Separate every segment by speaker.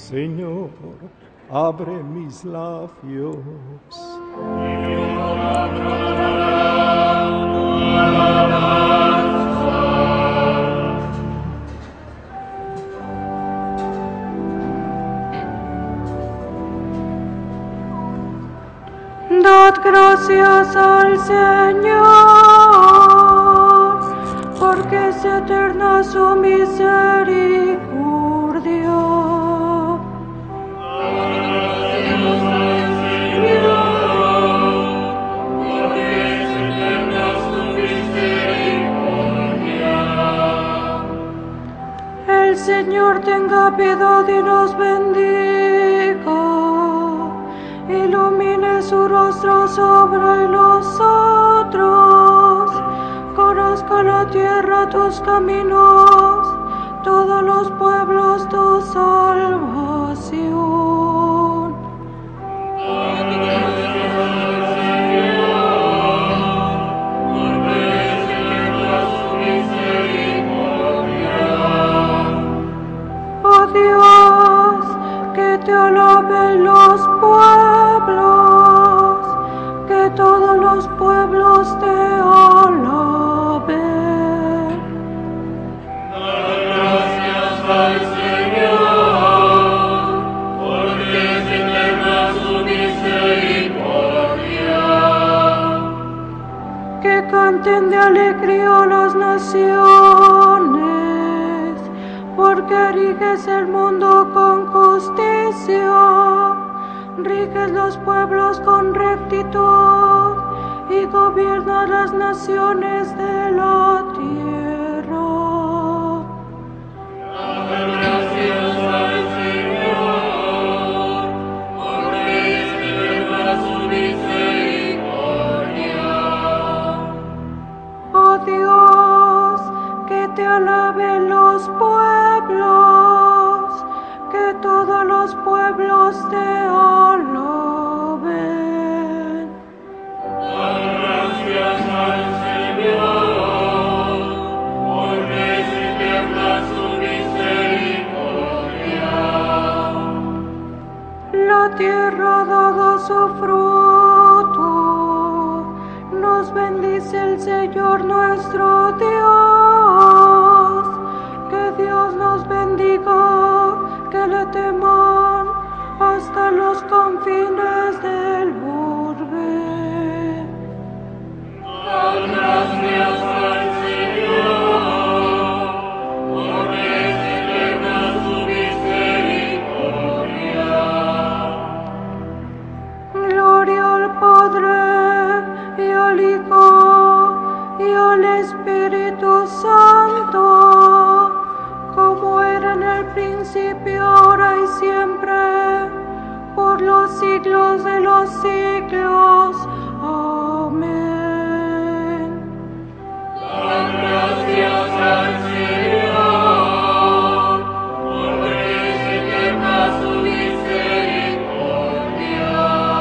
Speaker 1: Señor, abre mis labios.
Speaker 2: Dad gracias al Señor, porque es eterna su misericordia. El Señor tenga piedad y nos bendiga, ilumine su rostro sobre nosotros, conozca la tierra tus caminos, todos los pueblos tu salvación. Oh Dios, que te alaben los pueblos, que todos los pueblos te alaben.
Speaker 3: Gracias al Señor, porque es eterna su misericordia.
Speaker 2: Que canten de alegría las naciones, porque riges el mundo con justicia, riges los pueblos con rectitud y gobiernas las naciones de la tierra.
Speaker 3: Gracias al Señor, porque es eterna su misericordia.
Speaker 2: Oh Dios, que te alaben los pueblos, que todos los pueblos te alaben.
Speaker 3: Gracias al Señor, porque es eterna su misericordia.
Speaker 2: La tierra ha dado su fruto, nos bendice el Señor nuestro Dios. Que Dios nos bendiga, que le teman hasta los confines del orbe.
Speaker 3: Gracias al Señor, porque es eterna su misericordia.
Speaker 2: Gloria al Padre y al Hijo y al Espíritu Santo, como era en el principio, ahora y siempre, por los siglos de los siglos. Amén.
Speaker 3: Gracias al Señor, porque es eterna su misericordia.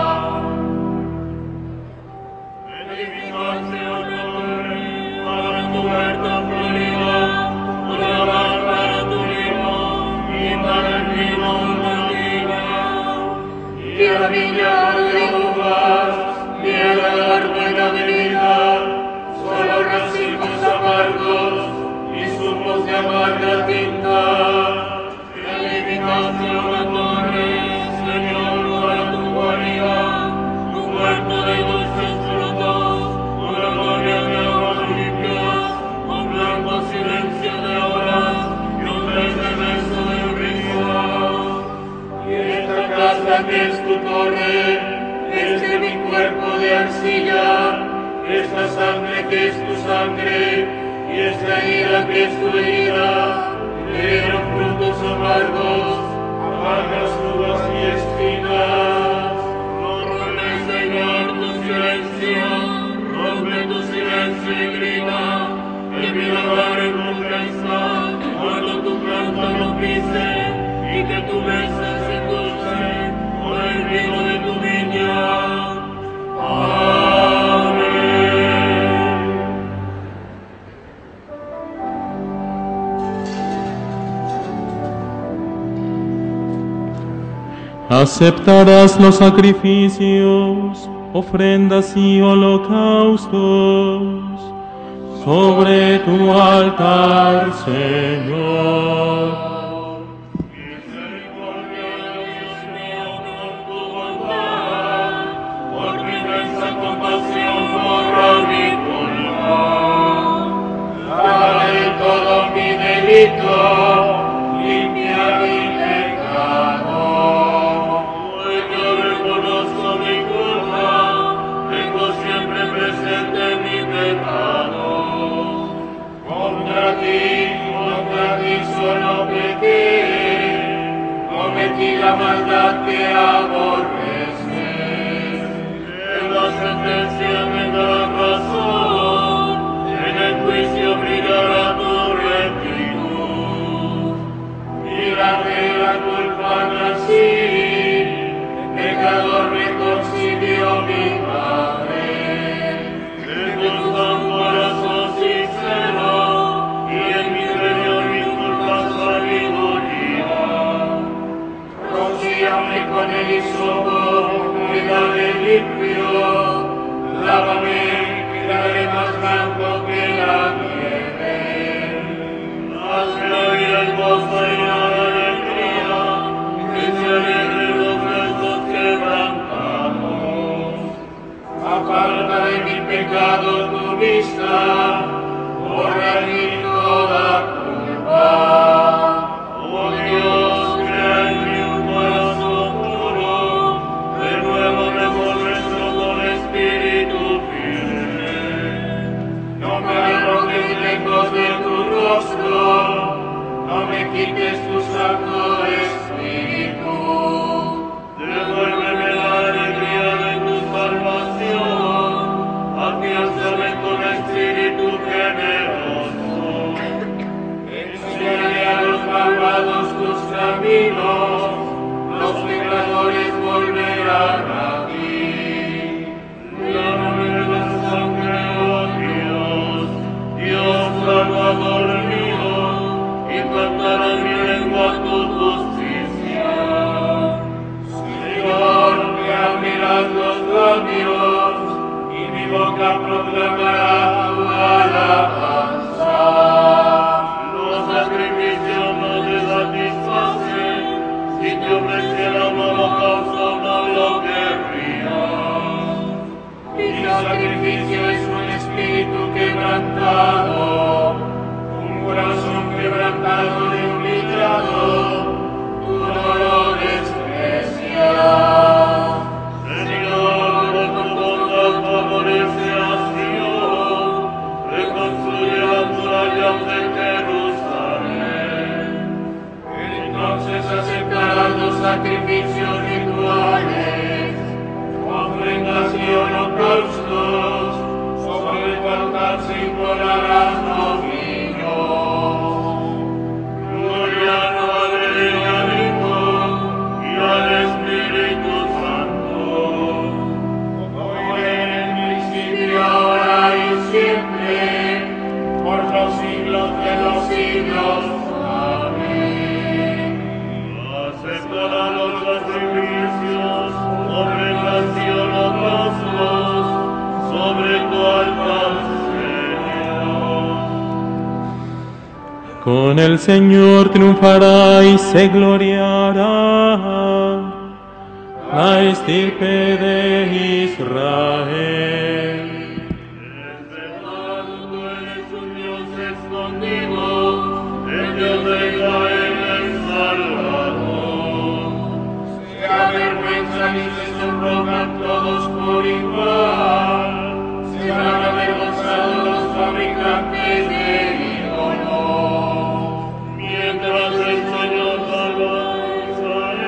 Speaker 3: Edificación para tu huerta florida, una mar para tu lino y para el vino una viña. Y la viña de uvas, miel de dar buena bebida, solo racimos amargos y zumos de amarga tinta. Edificación a torres, Señor, para tu guarida, tu huerto de dulces frutos, una gloria de aguas limpias, un blanco silencio de olas y un verde beso de ríos. Y esta casa que es tu torre, este mi cuerpo de arcilla, esta sangre que es tu sangre, y esta herida que es tu herida, que dieron frutos amargos, amargas uvas y espinas. No rompe, Señor, tu silencio, rompe tu silencio y grita, que mi hogar enmudezca, cuando tu planta no pise, y que tu mesa se endulce con el vino de tu viña. Amén.
Speaker 4: Aceptarás los sacrificios, ofrendas y holocaustos sobre tu altar, Señor.
Speaker 3: Limpia mi pecado. Hoy yo reconozco mi culpa, tengo siempre presente mi pecado. Contra ti solo pequé, cometí la maldad que aborreces. En la sentencia me da razón, en el juicio brillará tu rectitud. Mira que la culpa nací, pecador reconcilio mi Padre. Tengo un corazón sincero y en mi interior inculca sabiduría. Rocíame con el hisopo, quedaré limpio. Lávame, quedaré más blanco que la nieve. Hazme oír el gozo y la alegría, que se alegren los huesos quebrantados. Aparta de mi pecado tu vista, borra de mí toda culpa. Oh Dios, crea en mí un corazón puro, renuévame por dentro con espíritu firme. No me arrojes lejos de tu rostro, no me quites tu santo espíritu. Devuélveme la alegría de tu salvación, afiánzame con espíritu generoso. Enséñale a los malvados tus caminos, los pecadores volverán a ti. Lávame la sangre, oh Dios, Dios salvador mío, y cantará mi lengua tu justicia. Señor, que abrirás los labios, y mi boca proclamará tu alabanza. Los sacrificios no te satisfacen, si te ofreciera un holocausto no lo querría. Mi sacrificio es un espíritu quebrantado, un corazón quebrantado y humillado, tú no lo desprecias. Señor, por tu bondad favorece a Sion, reconstruye las murallas de Jerusalén. Entonces aceptarás los sacrificios rituales, ofrendas y holocaustos, sobre el altar se inmolarán novillos. Gloria al Padre y al Hijo y al Espíritu Santo, como era en el principio, ahora y siempre, por los siglos de los siglos. Amén. Aceptará los sacrificios, ofrendas y holocaustos, sobre tu altar, Señor.
Speaker 4: Con el Señor triunfará y se gloriará la estirpe de Israel.
Speaker 3: Tú eres un Dios escondido, el Dios de Israel el Salvador. Se avergüenzan y se sonrojan todos por igual, se han avergonzado los fabricantes de ídolos. Mientras el Señor salva a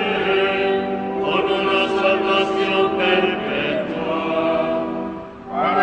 Speaker 3: Israel con una salvación perpetua, para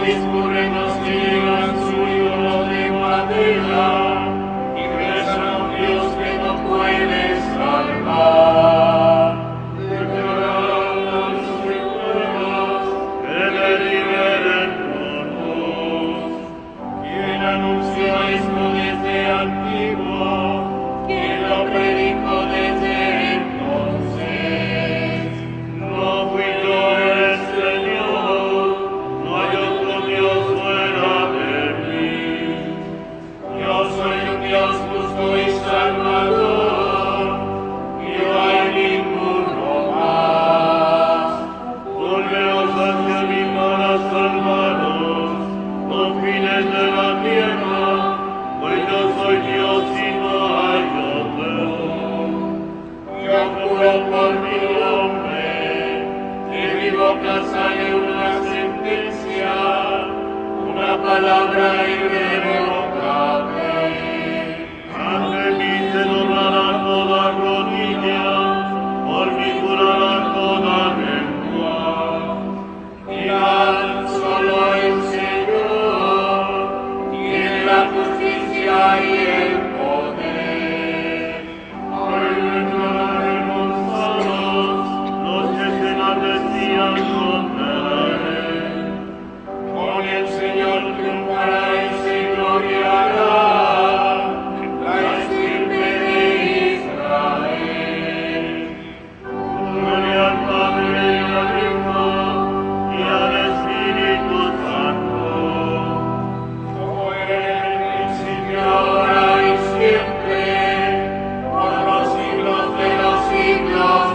Speaker 3: discurren los que llevan su ídolo de madera y rezan a un Dios que no puede salvar. Declarad los pueblos que le liberen todos. ¿Quién anunció esto desde antiguo? ¿Quién lo predicó desde entonces? No fui yo el Señor, no hay otro Dios fuera de mí. Yo soy un Dios justo y salvador, y no hay ninguno más. Volveos hacia mí para salvaros, confines de la tierra, pues yo soy Dios y no hay otro. Yo juro por mi nombre, de mi boca sale una sentencia, una palabra irrevocable. Ante mí se doblará toda rodilla, por mí jurará toda lengua. Mirad, solo el Señor tiene la justicia y el poder. Hoy declararemos todos los que se enaltecían contra él. Con el Señor triunfará y se gloriará la estirpe de Israel. Gloria al Padre y al Hijo y al Espíritu Santo, como era en el principio, ahora y siempre, por los siglos de los siglos.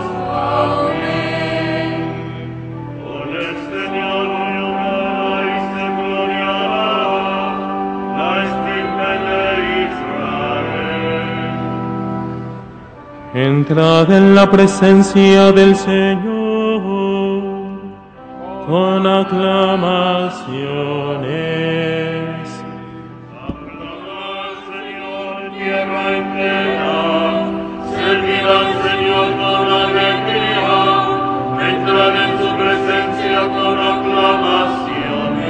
Speaker 3: Amén. Con el Señor triunfará y se gloriará la estirpe de Israel.
Speaker 4: Entrad en la presencia del Señor con aclamaciones.
Speaker 3: Aclamad, Señor, tierra entera, servid al Señor con alegría, entrad en su presencia con aclamaciones.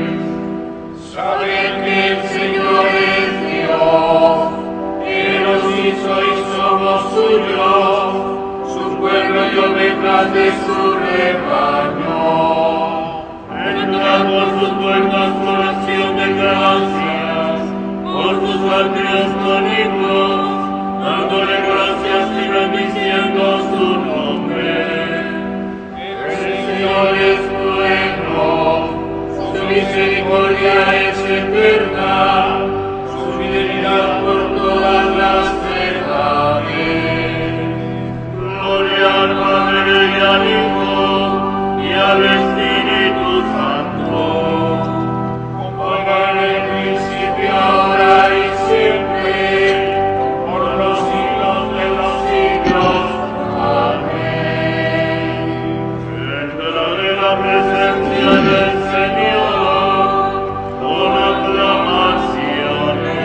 Speaker 3: Sabed que el Señor es Dios, que nos hizo y somos suyos, su pueblo y ovejas de su rebaño. Entrad por sus puertas con acción de gracias, por sus atrios con himnos, dándole gracias y bendiciendo su nombre. El Señor es bueno, su misericordia es eterna, su fidelidad por todas las edades. Gloria al Padre y al Hijo y al Espíritu Santo, como era en el principio, ahora y siempre, por los siglos de los siglos. Amén. Entraré en la presencia del Señor con aclamaciones.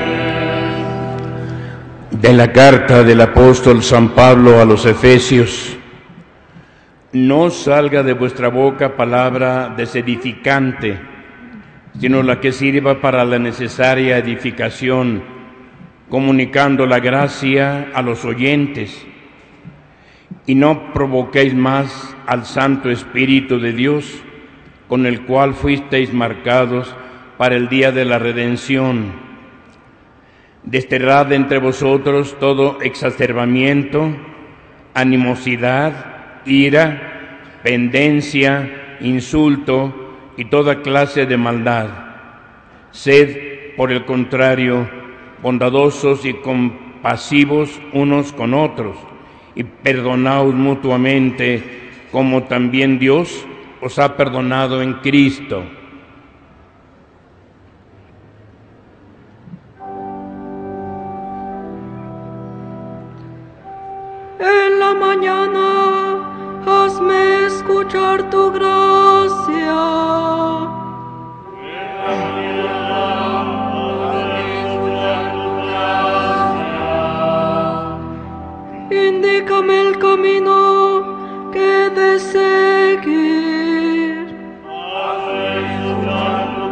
Speaker 5: De la carta del apóstol San Pablo a los Efesios. No salga de vuestra boca palabra desedificante, sino la que sirva para la necesaria edificación, comunicando la gracia a los oyentes. Y no provoquéis más al Santo Espíritu de Dios, con el cual fuisteis marcados para el día de la redención. Desterrad entre vosotros todo exacerbamiento, animosidad, ira, pendencia, insulto y toda clase de maldad. Sed, por el contrario, bondadosos y compasivos unos con otros, y perdonaos mutuamente, como también Dios os ha perdonado en Cristo.
Speaker 2: En la mañana, hazme escuchar tu gracia. Indícame el camino que he de seguir.
Speaker 3: Hazme escuchar tu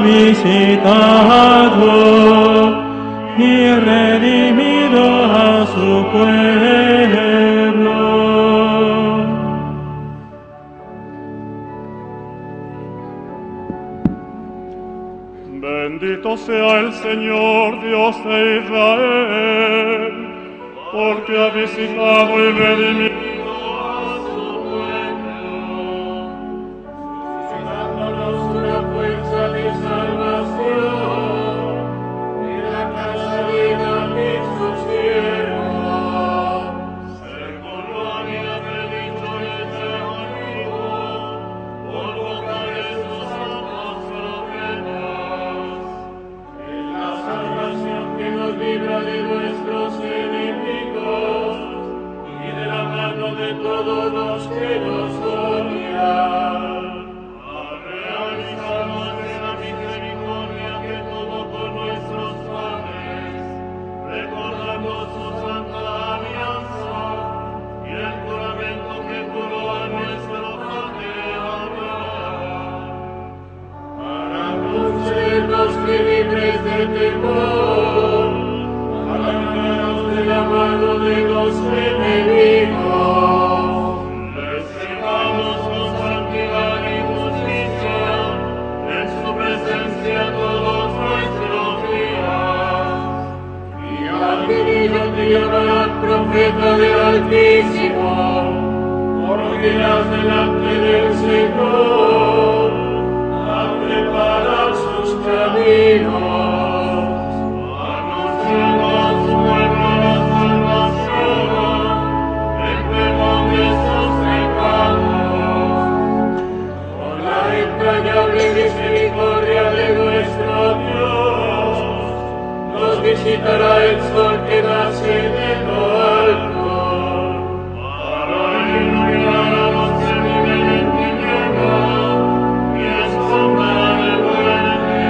Speaker 4: visitado y redimido a su pueblo.
Speaker 3: Bendito sea el Señor Dios de Israel, porque ha visitado y redimido a su pueblo, suscitándonos una fuerza de salvación y la salida de sus siervos, según lo había predicho nuestro amigo, por boca de sus santos profetas, en la salvación que nos libra de nuestros enemigos y de la mano de todos los que nos odian. Realizamos de la misericordia que tuvo con nuestros padres, recordando su santa alianza y el juramento que juró a nuestro padre Abraham, para concedernos que libres de temor, agarrados de la mano de los enemigos, les llevamos con santidad y justicia en su presencia todos nuestros días. Y al venir te llamarán profeta del Altísimo, porque irás delante del Señor a preparar sus caminos, anunciando a su pueblo la salvación, el perdón de sus pecados, con la entrañable misericordia de nuestro Dios, nos visitará el sol que nace de lo alto, para iluminar a los que viven en tinieblas y en sombra de muerte,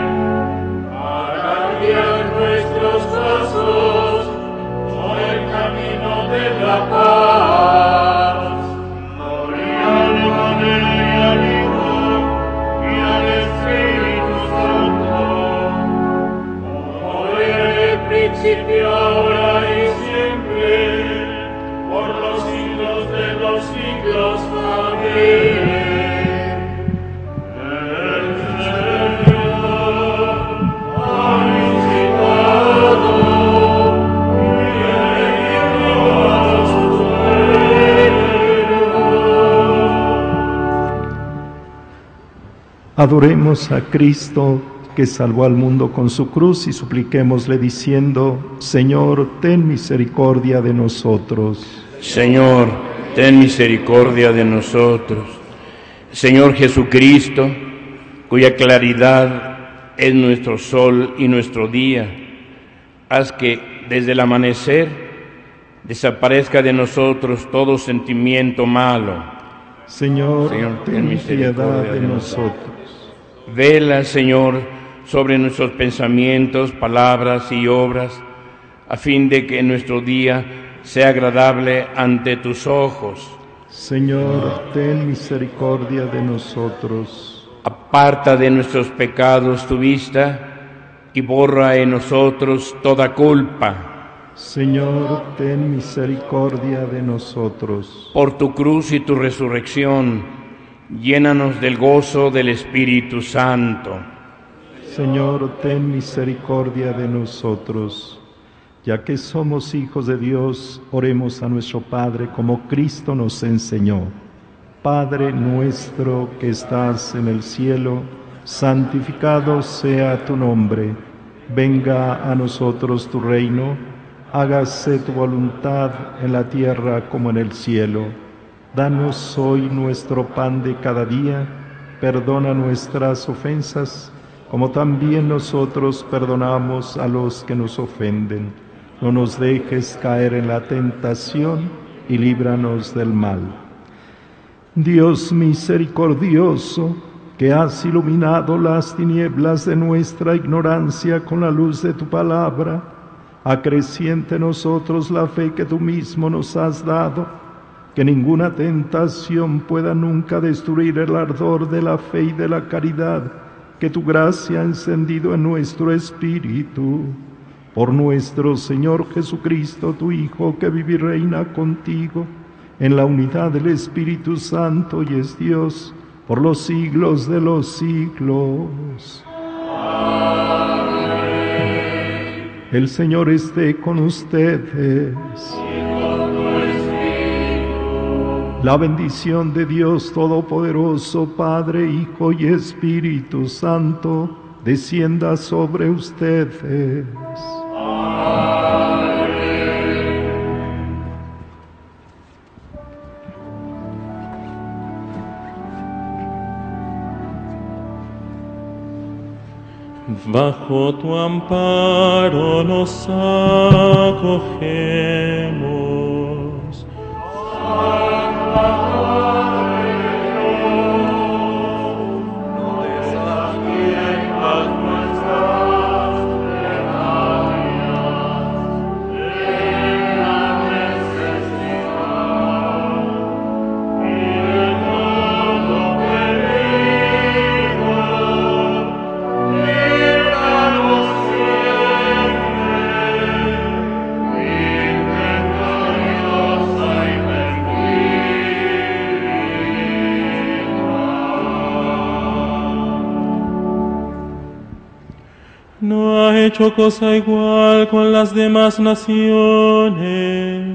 Speaker 3: para guiar nuestros pasos por el camino de la paz. Gloria al Padre y al Hijo y al Espíritu Santo, como era en el principio, ahora y siempre, por los siglos de los siglos. Amén. El Señor ha visitado y redimido a su pueblo.
Speaker 1: Adoremos a Cristo, que salvó al mundo con su cruz, y supliquémosle diciendo: Señor, ten misericordia de nosotros.
Speaker 5: Señor, ten misericordia de nosotros. Señor Jesucristo, cuya claridad es nuestro sol y nuestro día, haz que desde el amanecer desaparezca de nosotros todo sentimiento malo.
Speaker 1: Señor, ten piedad de nosotros.
Speaker 5: Vela, Señor, sobre nuestros pensamientos, palabras y obras, a fin de que nuestro día sea agradable ante tus ojos.
Speaker 1: Señor, ten misericordia de nosotros.
Speaker 5: Aparta de nuestros pecados tu vista y borra en nosotros toda culpa.
Speaker 1: Señor, ten misericordia de nosotros.
Speaker 5: Por tu cruz y tu resurrección, llénanos del gozo del Espíritu Santo.
Speaker 1: Señor, ten misericordia de nosotros. Ya que somos hijos de Dios, oremos a nuestro Padre como Cristo nos enseñó. Padre nuestro que estás en el cielo, santificado sea tu nombre. Venga a nosotros tu reino. Hágase tu voluntad en la tierra como en el cielo. Danos hoy nuestro pan de cada día. Perdona nuestras ofensas, como también nosotros perdonamos a los que nos ofenden. No nos dejes caer en la tentación y líbranos del mal. Dios misericordioso, que has iluminado las tinieblas de nuestra ignorancia con la luz de tu palabra, acreciente en nosotros la fe que tú mismo nos has dado, que ninguna tentación pueda nunca destruir el ardor de la fe y de la caridad que tu gracia ha encendido en nuestro espíritu. Por nuestro Señor Jesucristo, tu Hijo, que vive y reina contigo, en la unidad del Espíritu Santo y es Dios, por los siglos de los siglos. Amén. El Señor esté con ustedes. La bendición de Dios Todopoderoso, Padre, Hijo y Espíritu Santo, descienda sobre ustedes.
Speaker 4: Bajo tu amparo nos acogemos. No ha hecho cosa igual con las demás naciones.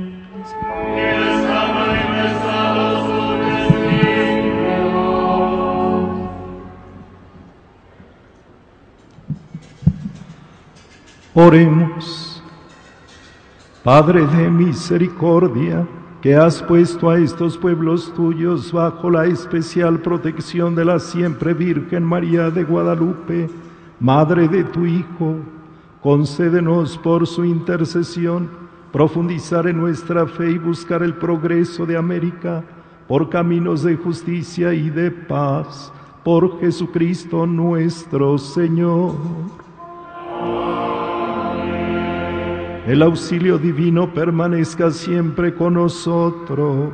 Speaker 1: Oremos. Padre de misericordia, que has puesto a estos pueblos tuyos bajo la especial protección de la siempre Virgen María de Guadalupe, Madre de tu Hijo, concédenos por su intercesión profundizar en nuestra fe y buscar el progreso de América por caminos de justicia y de paz, por Jesucristo nuestro Señor. El auxilio divino permanezca siempre con nosotros.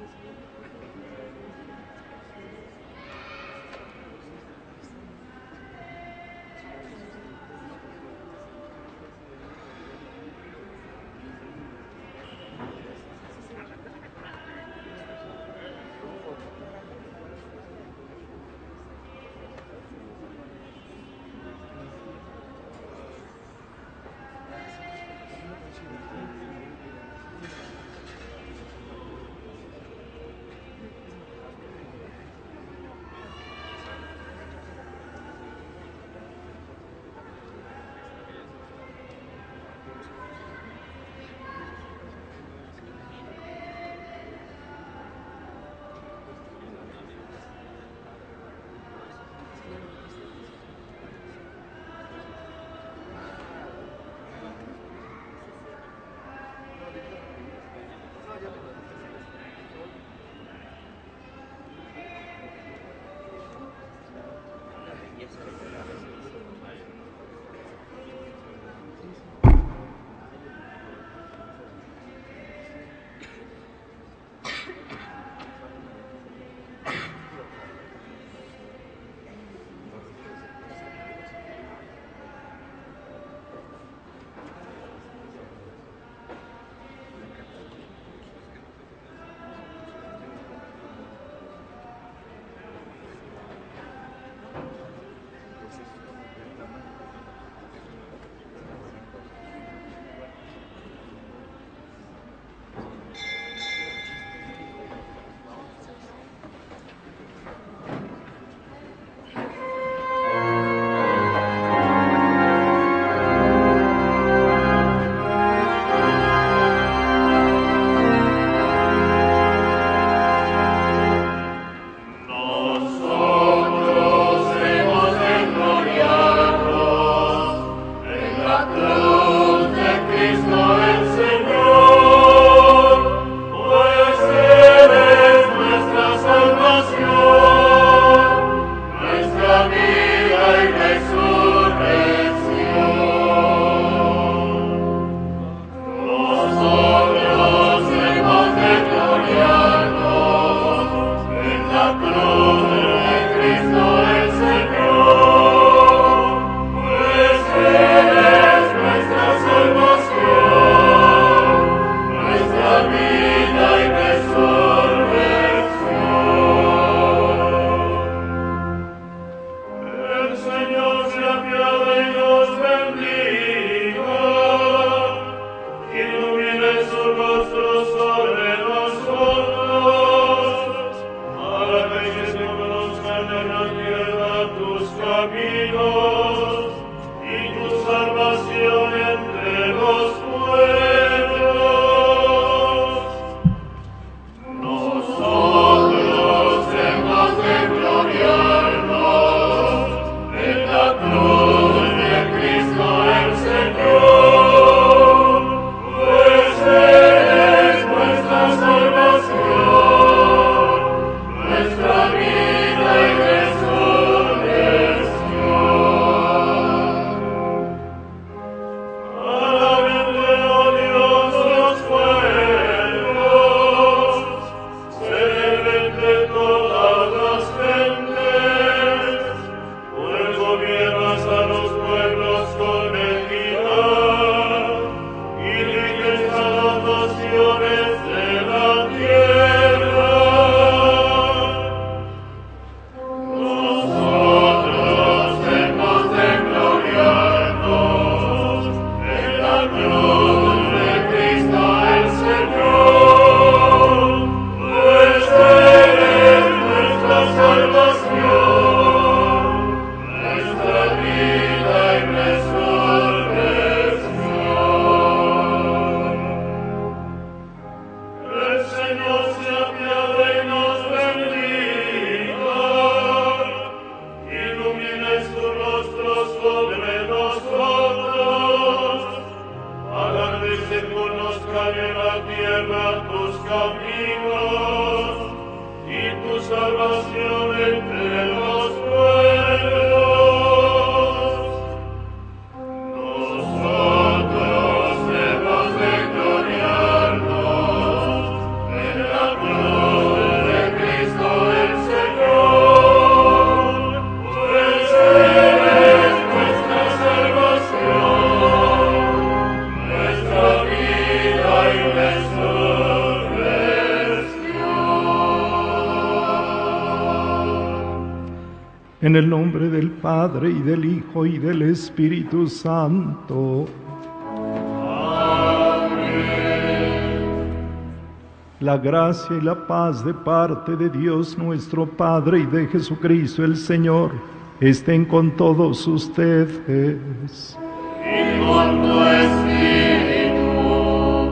Speaker 3: Nosotros hemos de gloriarnos en la cruz.
Speaker 1: En el nombre del Padre, y del Hijo, y del Espíritu Santo. La gracia y la paz de parte de Dios nuestro Padre y de Jesucristo el Señor estén con todos ustedes.
Speaker 3: Y con tu espíritu.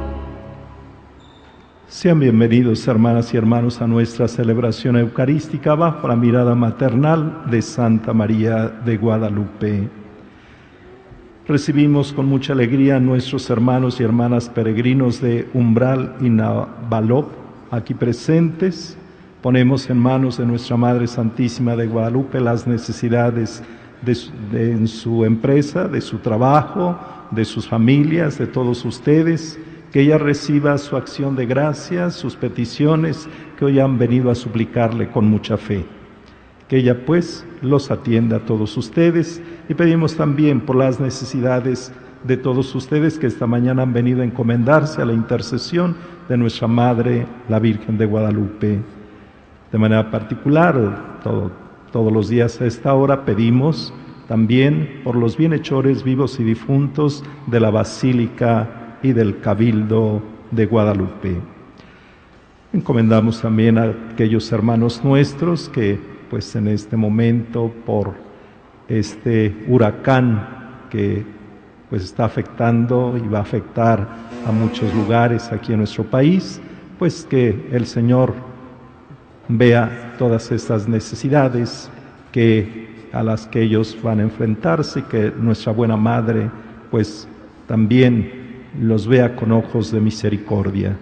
Speaker 1: Sean bienvenidos, hermanas y hermanos, a nuestra celebración eucarística bajo la mirada maternal de Santa María de Guadalupe. Recibimos con mucha alegría a nuestros hermanos y hermanas peregrinos de Umbral y Navalop aquí presentes. Ponemos en manos de nuestra Madre Santísima de Guadalupe las necesidades en su empresa, de su trabajo, de sus familias, de todos ustedes. Que ella reciba su acción de gracias, sus peticiones que hoy han venido a suplicarle con mucha fe. Que ella pues los atienda a todos ustedes, y pedimos también por las necesidades de todos ustedes que esta mañana han venido a encomendarse a la intercesión de nuestra Madre, la Virgen de Guadalupe. De manera particular, todos los días a esta hora pedimos también por los bienhechores vivos y difuntos de la Basílica y del Cabildo de Guadalupe. Encomendamos también a aquellos hermanos nuestros que pues en este momento, por este huracán que pues está afectando y va a afectar a muchos lugares aquí en nuestro país, pues que el Señor vea todas estas necesidades a las que ellos van a enfrentarse, y que nuestra buena Madre pues también los vea con ojos de misericordia.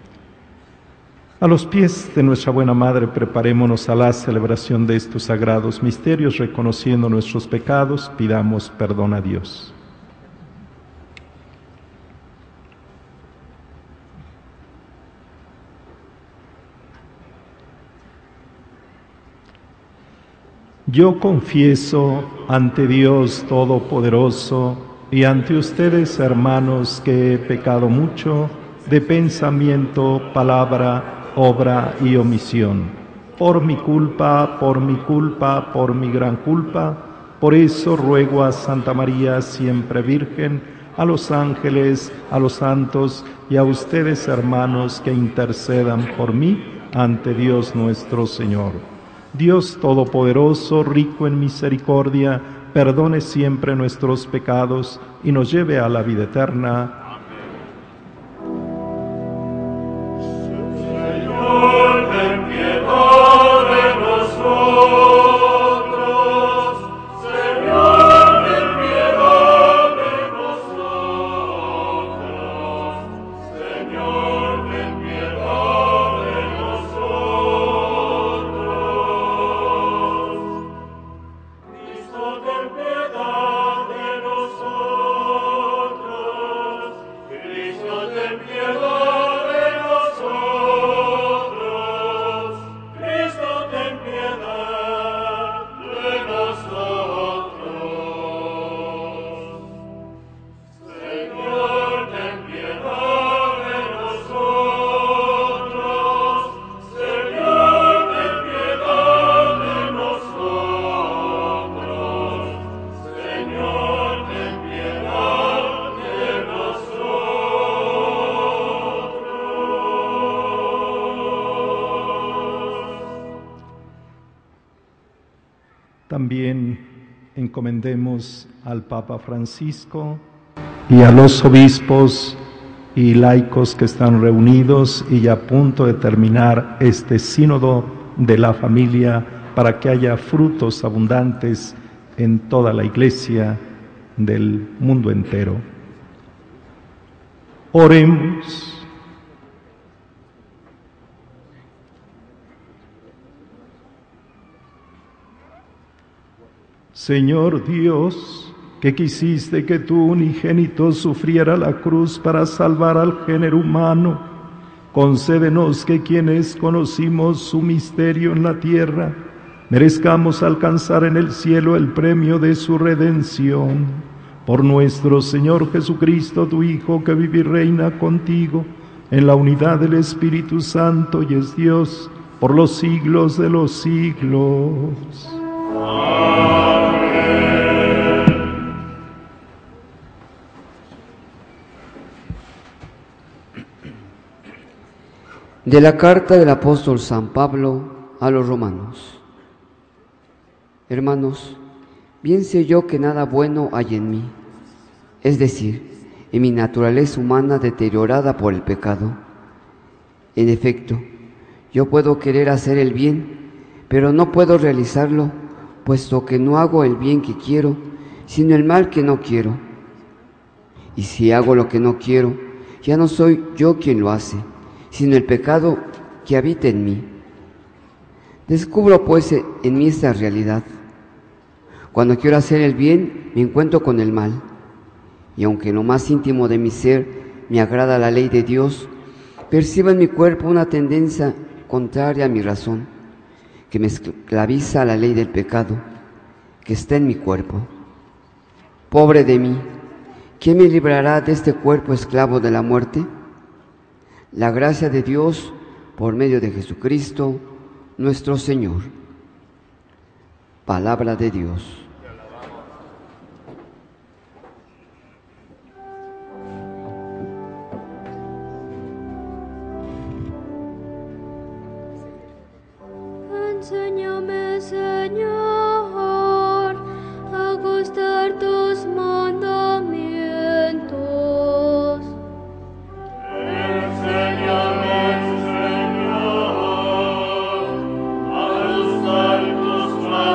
Speaker 1: A los pies de nuestra buena Madre preparémonos a la celebración de estos sagrados misterios, reconociendo nuestros pecados, pidamos perdón a Dios. Yo confieso ante Dios Todopoderoso y ante ustedes, hermanos, que he pecado mucho de pensamiento, palabra, obra y omisión, por mi culpa, por mi gran culpa. Por eso ruego a Santa María, siempre Virgen, a los ángeles, a los santos y a ustedes, hermanos, que intercedan por mí ante Dios nuestro Señor. Dios Todopoderoso, rico en misericordia, perdone siempre nuestros pecados y nos lleve a la vida eterna. También encomendemos al Papa Francisco y a los obispos y laicos que están reunidos y ya a punto de terminar este sínodo de la familia, para que haya frutos abundantes en toda la Iglesia del mundo entero. Oremos. Señor Dios, que quisiste que tu unigénito sufriera la cruz para salvar al género humano, concédenos que quienes conocimos su misterio en la tierra, merezcamos alcanzar en el cielo el premio de su redención. Por nuestro Señor Jesucristo, tu Hijo, que vive y reina contigo en la unidad del Espíritu Santo y es Dios por los siglos de los siglos.
Speaker 6: De la carta del apóstol San Pablo a los romanos. Hermanos, bien sé yo que nada bueno hay en mí, es decir, en mi naturaleza humana deteriorada por el pecado. En efecto, yo puedo querer hacer el bien, pero no puedo realizarlo, puesto que no hago el bien que quiero, sino el mal que no quiero. Y si hago lo que no quiero, ya no soy yo quien lo hace, sino el pecado que habita en mí. Descubro pues en mí esta realidad. Cuando quiero hacer el bien, me encuentro con el mal. Y aunque en lo más íntimo de mi ser me agrada la ley de Dios, percibo en mi cuerpo una tendencia contraria a mi razón, que me esclaviza a la ley del pecado, que está en mi cuerpo. Pobre de mí, ¿quién me librará de este cuerpo esclavo de la muerte? La gracia de Dios por medio de Jesucristo, nuestro Señor. Palabra de Dios.
Speaker 2: Enséñame, Señor, a gustar tus mandamientos.
Speaker 3: Enséñame, Señor, a gustar tus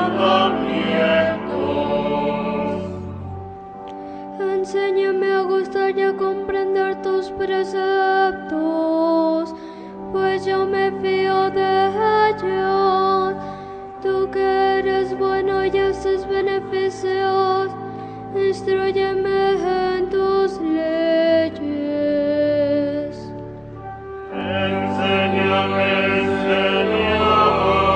Speaker 3: mandamientos.
Speaker 2: Enséñame a gustar y a comprender tus preceptos, pues yo me fío de ellos. Tú que eres bueno y haces beneficios, instrúyeme en tus leyes.
Speaker 3: Enséñame, Señor,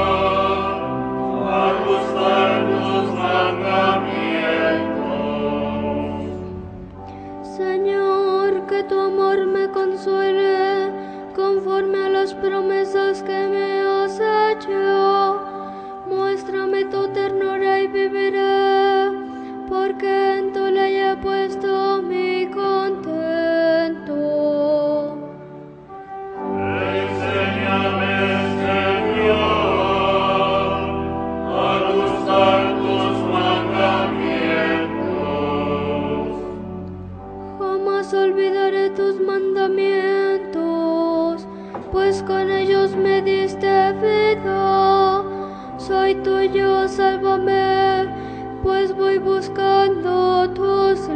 Speaker 3: a gustar tus mandamientos.
Speaker 2: Señor, que tu amor me consuele conforme a las promesas que me has hecho. Muéstrame tu ternura y viviré, porque en tu ley he puesto mi contento.
Speaker 3: Enséñame, Señor, a gustar tus mandamientos.
Speaker 2: Jamás olvidaré tus mandamientos, pues con ellos me diste vida. Soy tuyo, sálvame, pues voy buscando tus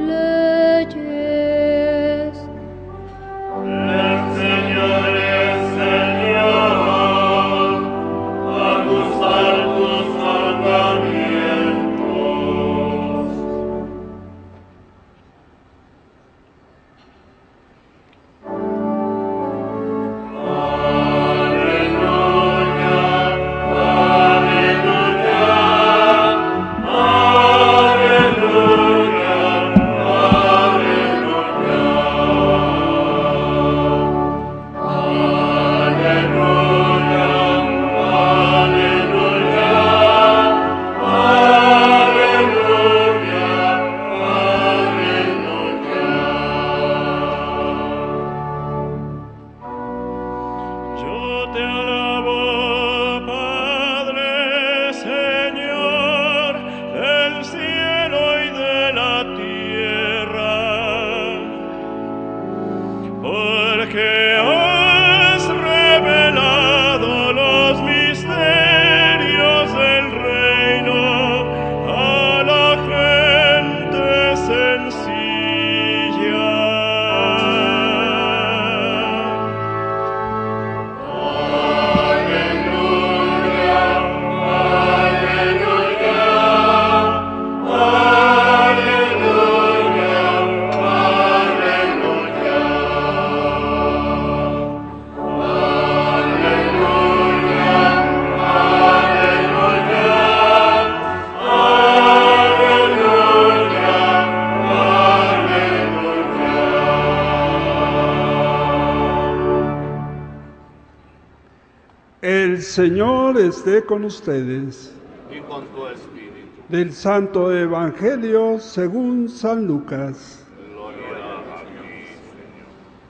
Speaker 2: leyes.
Speaker 3: Enséñame, Señor, a gustar tus mandamientos.
Speaker 4: Yo te alabo, Padre, Señor, del cielo y de la tierra, porque has revelado los misterios del reino a la gente sencilla.
Speaker 7: El Señor esté con ustedes.
Speaker 3: y con tu espíritu.
Speaker 7: Del Santo Evangelio según San Lucas.
Speaker 3: Gloria a ti, Señor.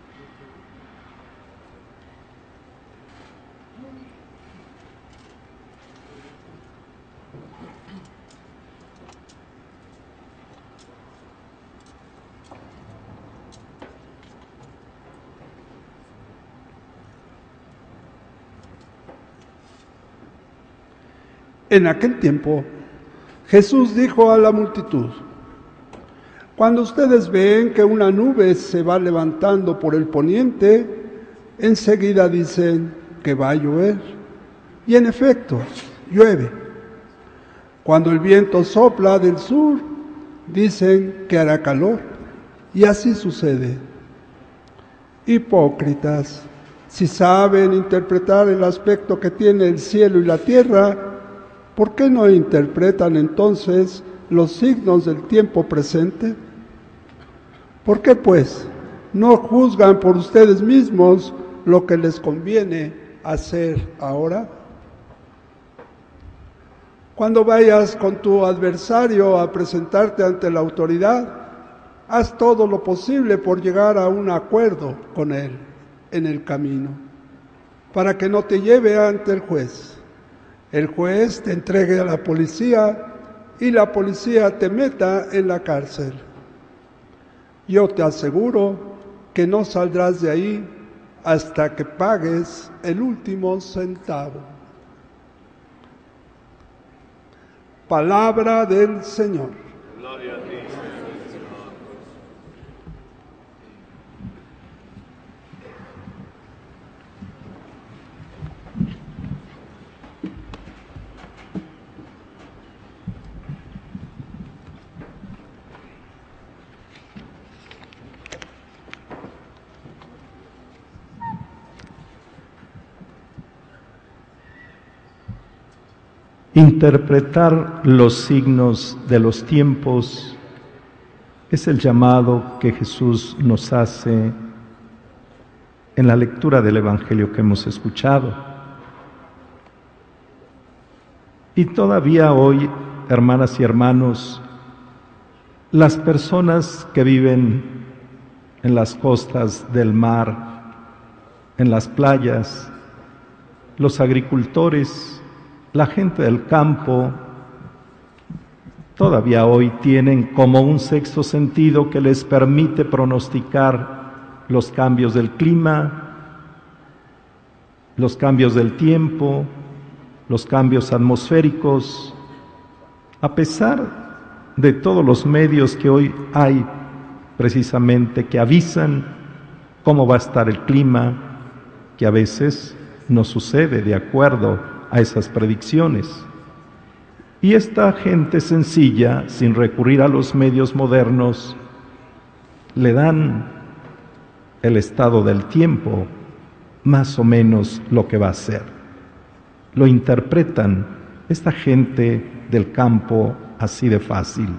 Speaker 7: En aquel tiempo, Jesús dijo a la multitud: cuando ustedes ven que una nube se va levantando por el poniente, enseguida dicen que va a llover. Y en efecto, llueve. Cuando el viento sopla del sur, dicen que hará calor. Y así sucede. Hipócritas, si saben interpretar el aspecto que tiene el cielo y la tierra, ¿por qué no interpretan entonces los signos del tiempo presente? ¿Por qué, pues, no juzgan por ustedes mismos lo que les conviene hacer ahora? Cuando vayas con tu adversario a presentarte ante la autoridad, haz todo lo posible por llegar a un acuerdo con él en el camino, para que no te lleve ante el juez. El juez te entregue a la policía y la policía te meta en la cárcel. Yo te aseguro que no saldrás de ahí hasta que pagues el último centavo. Palabra del Señor.
Speaker 3: Gloria a ti, Señor.
Speaker 1: Interpretar los signos de los tiempos es el llamado que Jesús nos hace en la lectura del Evangelio que hemos escuchado. Y todavía hoy, hermanas y hermanos, las personas que viven en las costas del mar, en las playas, los agricultores, la gente del campo, todavía hoy tienen como un sexto sentido que les permite pronosticar los cambios del clima, los cambios del tiempo, los cambios atmosféricos. A pesar de todos los medios que hoy hay precisamente que avisan cómo va a estar el clima, que a veces no sucede de acuerdo a esas predicciones. Y esta gente sencilla, sin recurrir a los medios modernos, le dan el estado del tiempo, más o menos lo que va a ser. Lo interpretan esta gente del campo así de fácil.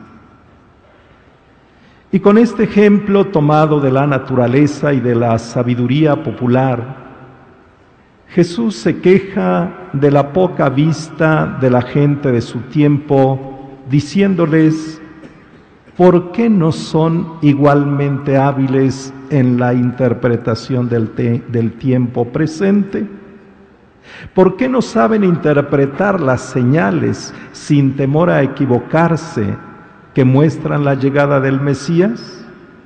Speaker 1: Y con este ejemplo tomado de la naturaleza y de la sabiduría popular, Jesús se queja de la poca vista de la gente de su tiempo, diciéndoles: ¿por qué no son igualmente hábiles en la interpretación del tiempo presente? ¿Por qué no saben interpretar las señales sin temor a equivocarse que muestran la llegada del Mesías?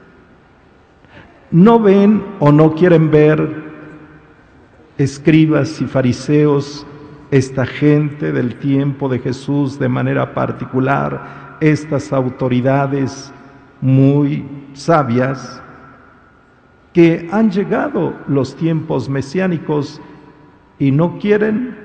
Speaker 1: ¿No ven o no quieren ver, escribas y fariseos, esta gente del tiempo de Jesús de manera particular, estas autoridades muy sabias, que han llegado los tiempos mesiánicos y no quieren,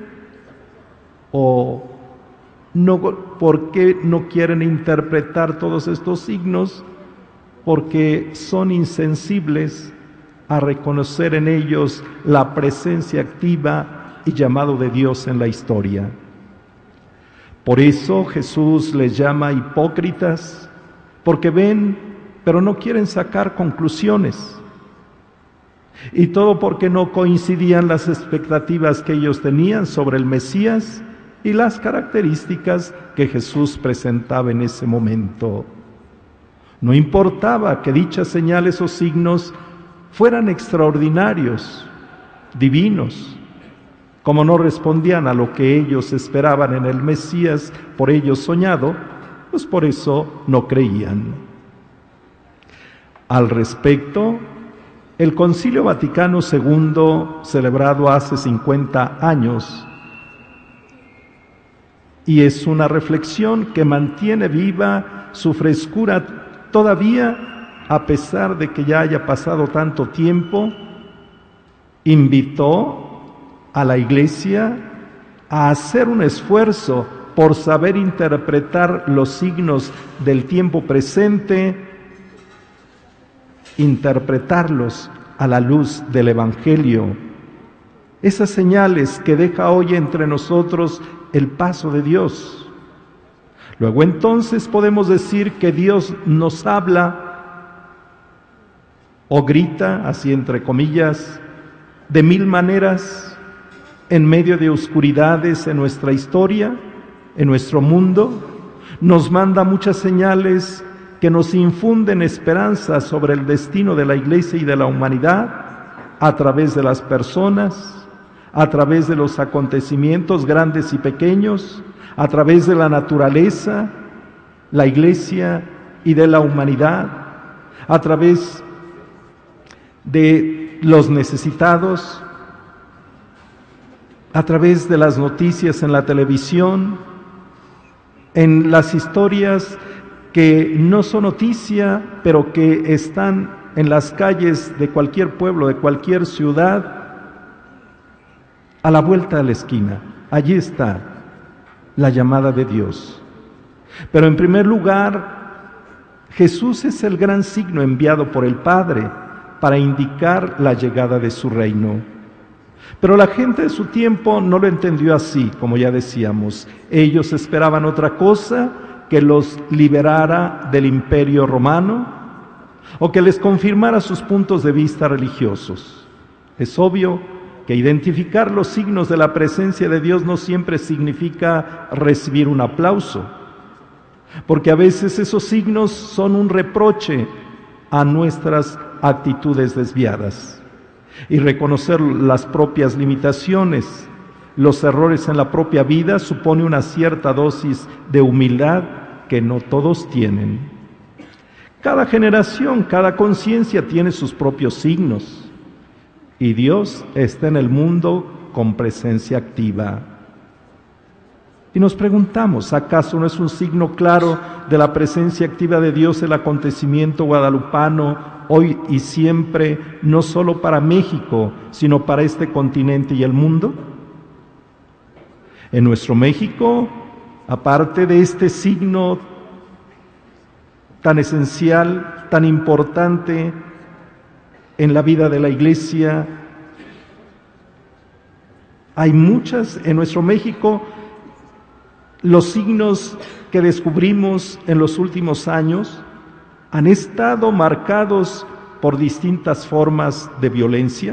Speaker 1: o no, ¿por qué no quieren interpretar todos estos signos? Porque son insensibles a reconocer en ellos la presencia activa y llamado de Dios en la historia. Por eso Jesús les llama hipócritas, porque ven, pero no quieren sacar conclusiones. Y todo porque no coincidían las expectativas que ellos tenían sobre el Mesías y las características que Jesús presentaba en ese momento. No importaba que dichas señales o signos fueran extraordinarios, divinos, como no respondían a lo que ellos esperaban en el Mesías por ellos soñado, pues por eso no creían. Al respecto, el Concilio Vaticano II, celebrado hace 50 años, y es una reflexión que mantiene viva su frescura todavía, a pesar de que ya haya pasado tanto tiempo, invitó a la Iglesia a hacer un esfuerzo por saber interpretar los signos del tiempo presente, interpretarlos a la luz del Evangelio. Esas señales que deja hoy entre nosotros el paso de Dios. Luego entonces podemos decir que Dios nos habla o grita, así entre comillas, de mil maneras, en medio de oscuridades en nuestra historia, en nuestro mundo. Nos manda muchas señales que nos infunden esperanza sobre el destino de la Iglesia y de la humanidad a través de las personas, a través de los acontecimientos grandes y pequeños, a través de la naturaleza, la Iglesia y de la humanidad, a través de los necesitados, a través de las noticias en la televisión, en las historias que no son noticia, pero que están en las calles de cualquier pueblo, de cualquier ciudad, a la vuelta de la esquina. Allí está la llamada de Dios. Pero en primer lugar, Jesús es el gran signo enviado por el Padre para indicar la llegada de su reino. Pero la gente de su tiempo no lo entendió así, como ya decíamos. Ellos esperaban otra cosa, que los liberara del imperio romano o que les confirmara sus puntos de vista religiosos. Es obvio que identificar los signos de la presencia de Dios no siempre significa recibir un aplauso, porque a veces esos signos son un reproche a nuestras actitudes desviadas. Y reconocer las propias limitaciones, los errores en la propia vida, supone una cierta dosis de humildad que no todos tienen. Cada generación, cada conciencia tiene sus propios signos, y Dios está en el mundo con presencia activa. Y nos preguntamos, ¿acaso no es un signo claro de la presencia activa de Dios el acontecimiento guadalupano hoy y siempre, no solo para México, sino para este continente y el mundo? En nuestro México, aparte de este signo tan esencial, tan importante en la vida de la Iglesia, hay muchas en nuestro México. Los signos que descubrimos en los últimos años han estado marcados por distintas formas de violencia.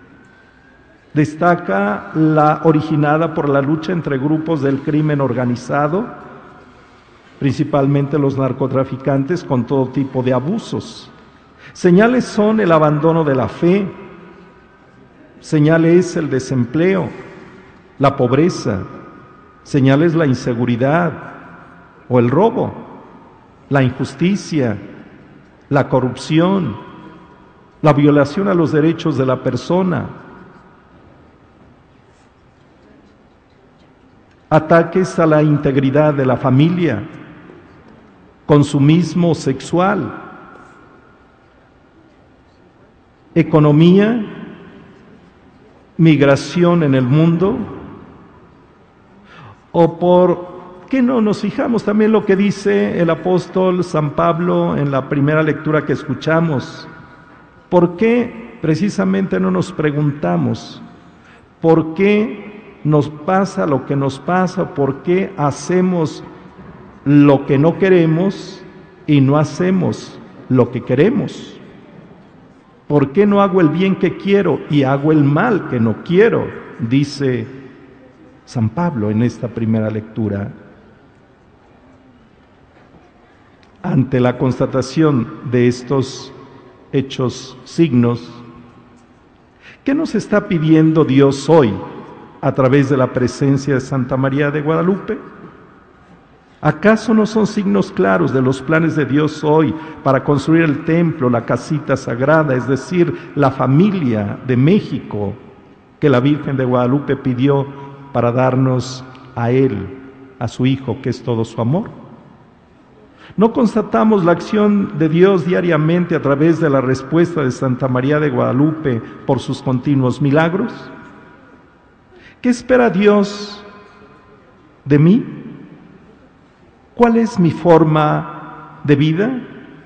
Speaker 1: Destaca la originada por la lucha entre grupos del crimen organizado, principalmente los narcotraficantes, con todo tipo de abusos. Señales son el abandono de la fe, señales el desempleo, la pobreza, señales la inseguridad o el robo, la injusticia, la corrupción, la violación a los derechos de la persona, ataques a la integridad de la familia, consumismo sexual, economía, migración en el mundo. ¿O por qué no nos fijamos también lo que dice el apóstol San Pablo en la primera lectura que escuchamos? ¿Por qué precisamente no nos preguntamos por qué nos pasa lo que nos pasa? ¿Por qué hacemos lo que no queremos y no hacemos lo que queremos? ¿Por qué no hago el bien que quiero y hago el mal que no quiero? Dice San Pablo en esta primera lectura. Ante la constatación de estos hechos, signos, ¿qué nos está pidiendo Dios hoy a través de la presencia de Santa María de Guadalupe? ¿Acaso no son signos claros de los planes de Dios hoy para construir el templo, la casita sagrada, es decir, la familia de México que la Virgen de Guadalupe pidió para darnos a Él, a su Hijo, que es todo su amor? ¿No constatamos la acción de Dios diariamente a través de la respuesta de Santa María de Guadalupe por sus continuos milagros? ¿Qué espera Dios de mí? ¿Cuál es mi forma de vida?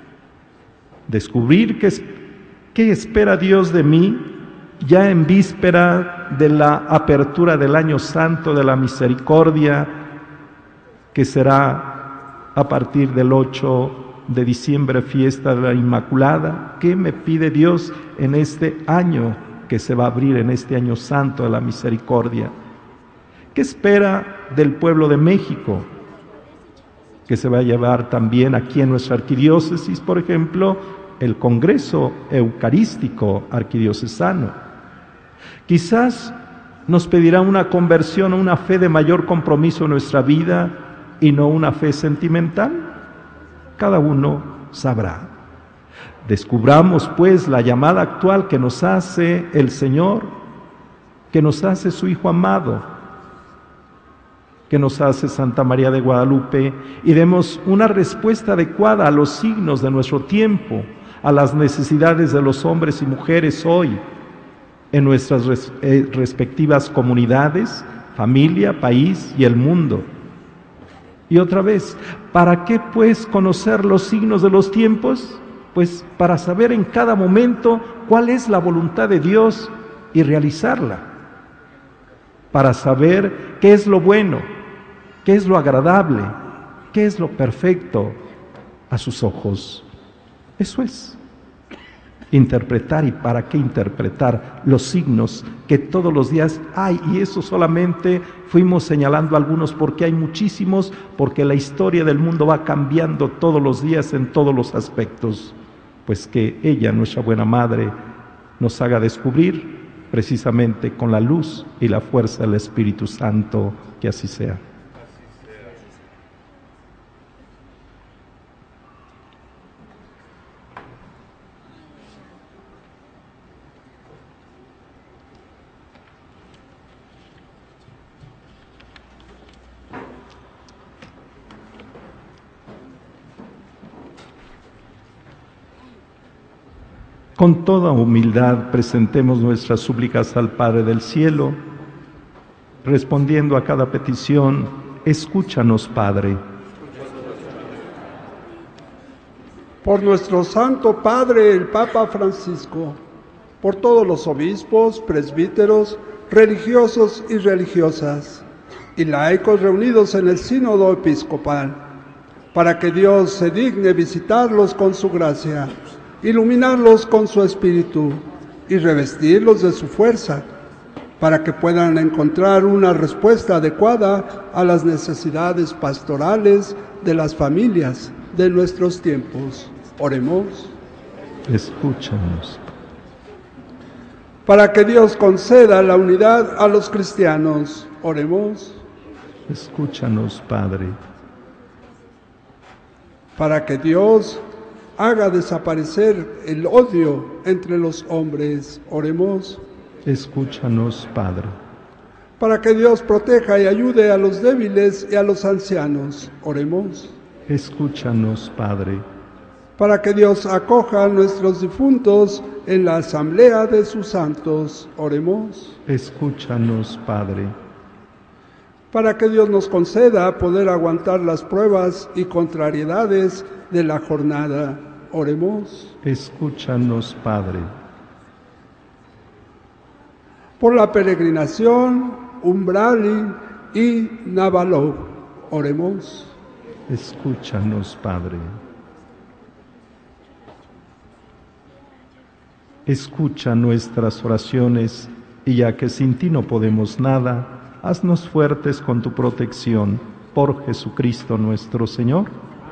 Speaker 1: Descubrir qué espera Dios de mí ya en víspera de la apertura del Año Santo de la Misericordia, que será a partir del 8 de diciembre, fiesta de la Inmaculada. ¿Qué me pide Dios en este año que se va a abrir, en este Año Santo de la Misericordia? ¿Qué espera del pueblo de México, que se va a llevar también aquí en nuestra arquidiócesis, por ejemplo, el Congreso Eucarístico Arquidiocesano? Quizás nos pedirá una conversión o una fe de mayor compromiso en nuestra vida y no una fe sentimental. Cada uno sabrá. Descubramos pues la llamada actual que nos hace el Señor, que nos hace su Hijo amado, que nos hace Santa María de Guadalupe, y demos una respuesta adecuada a los signos de nuestro tiempo, a las necesidades de los hombres y mujeres hoy, en nuestras respectivas comunidades, familia, país y el mundo. Y otra vez, ¿para qué pues conocer los signos de los tiempos? Pues para saber en cada momento cuál es la voluntad de Dios y realizarla. Para saber qué es lo bueno, qué es lo agradable, qué es lo perfecto a sus ojos. Eso es interpretar. ¿Y para qué interpretar los signos que todos los días hay? Y eso solamente fuimos señalando algunos, porque hay muchísimos, porque la historia del mundo va cambiando todos los días en todos los aspectos. Pues que ella, nuestra buena Madre, nos haga descubrir precisamente con la luz y la fuerza del Espíritu Santo, que así sea. Con toda humildad presentemos nuestras súplicas al Padre del Cielo, respondiendo a cada petición: escúchanos, Padre.
Speaker 7: Por nuestro Santo Padre, el Papa Francisco, por todos los obispos, presbíteros, religiosos y religiosas, y laicos reunidos en el Sínodo Episcopal, para que Dios se digne visitarlos con su gracia, iluminarlos con su Espíritu y revestirlos de su fuerza, para que puedan encontrar una respuesta adecuada a las necesidades pastorales de las familias de nuestros tiempos. Oremos.
Speaker 1: Escúchanos.
Speaker 7: Para que Dios conceda la unidad a los cristianos. Oremos.
Speaker 1: Escúchanos, Padre.
Speaker 7: Para que Dios haga desaparecer el odio entre los hombres. Oremos.
Speaker 1: Escúchanos, Padre.
Speaker 7: Para que Dios proteja y ayude a los débiles y a los ancianos. Oremos.
Speaker 1: Escúchanos, Padre.
Speaker 7: Para que Dios acoja a nuestros difuntos en la asamblea de sus santos. Oremos.
Speaker 1: Escúchanos, Padre.
Speaker 7: Para que Dios nos conceda poder aguantar las pruebas y contrariedades de la jornada. Oremos.
Speaker 1: Escúchanos, Padre.
Speaker 7: Por la peregrinación, Umbrali y Navalov. Oremos.
Speaker 1: Escúchanos, Padre. Escucha nuestras oraciones, y ya que sin ti no podemos nada, Haznos fuertes con tu protección, por Jesucristo nuestro Señor.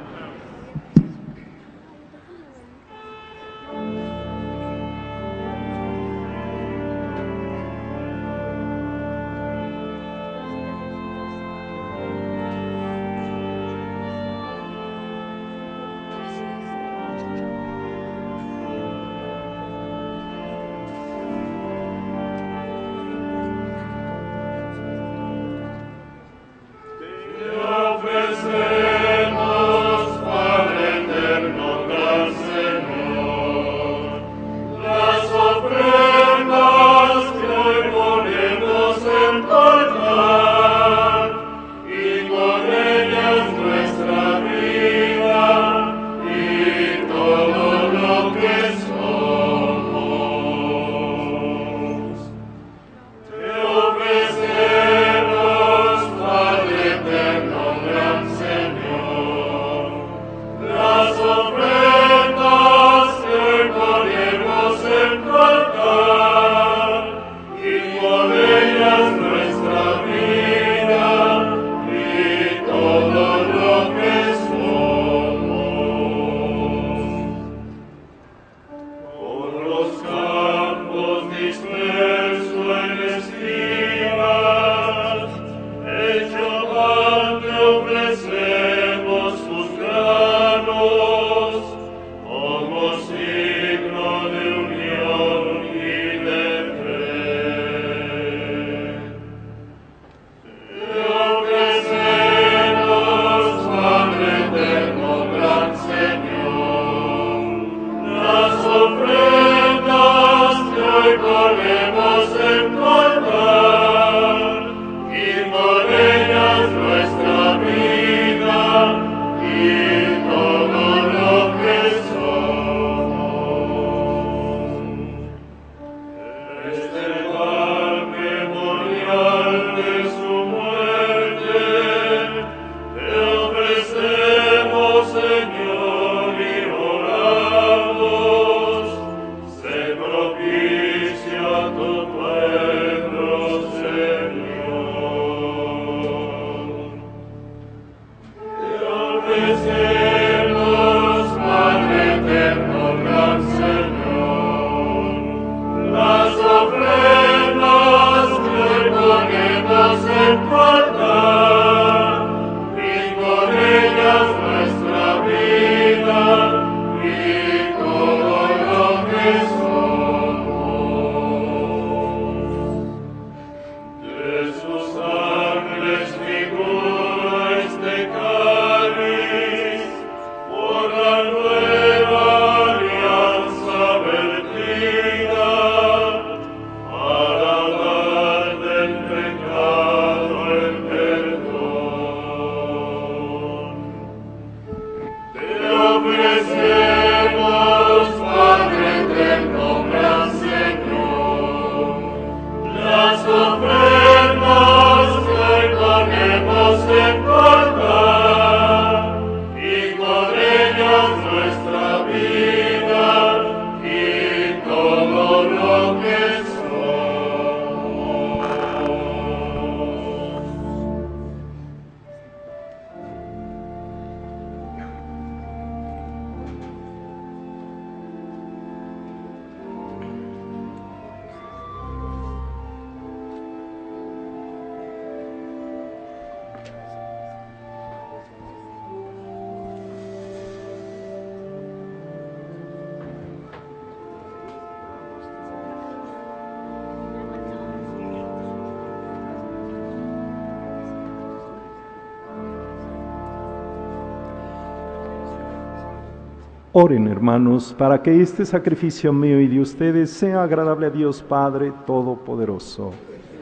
Speaker 1: Oren, hermanos, para que este sacrificio mío y de ustedes sea agradable a Dios Padre Todopoderoso.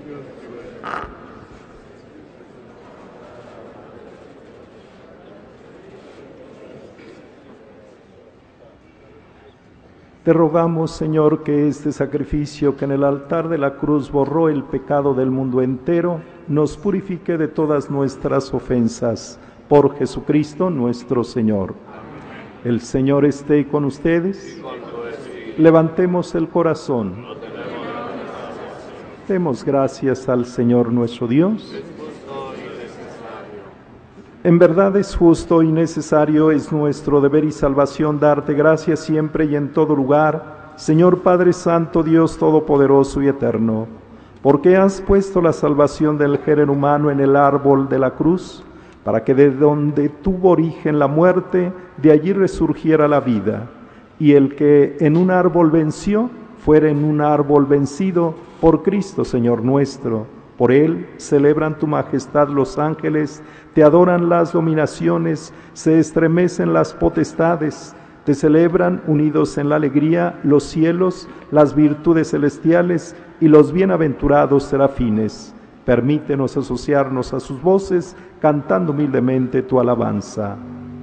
Speaker 1: Te rogamos, Señor, que este sacrificio que en el altar de la cruz borró el pecado del mundo entero, nos purifique de todas nuestras ofensas. Por Jesucristo nuestro Señor. El Señor esté con ustedes. Levantemos el corazón. Demos gracias al Señor nuestro Dios. En verdad es justo y necesario, es nuestro deber y salvación darte gracias siempre y en todo lugar, Señor Padre Santo, Dios Todopoderoso y Eterno, porque has puesto la salvación del género humano en el árbol de la cruz, para que de donde tuvo origen la muerte, de allí resurgiera la vida, y el que en un árbol venció, fuera en un árbol vencido por Cristo, Señor nuestro. Por él celebran tu majestad los ángeles, te adoran las dominaciones, se estremecen las potestades, te celebran unidos en la alegría los cielos, las virtudes celestiales y los bienaventurados serafines. Permítenos asociarnos a sus voces, cantando humildemente tu alabanza.